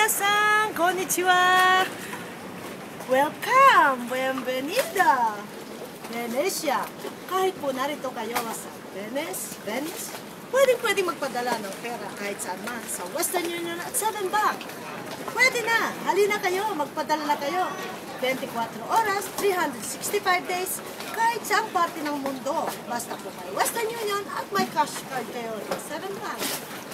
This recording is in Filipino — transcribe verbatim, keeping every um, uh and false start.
Minasan, konnichiwa. Welcome, bienvenida. Venecia. Kahit po narito kayo sa Venice, Venice, pwedeng pwedeng magpadala ng pera kahit saan man sa Western Union at Seven Bank. Pwede na. Halina kayo, magpadala na kayo. twenty-four oras, three hundred sixty-five days, kahit saang parte ng mundo. Basta po may Western Union at may cash card kayo sa Seven Bank.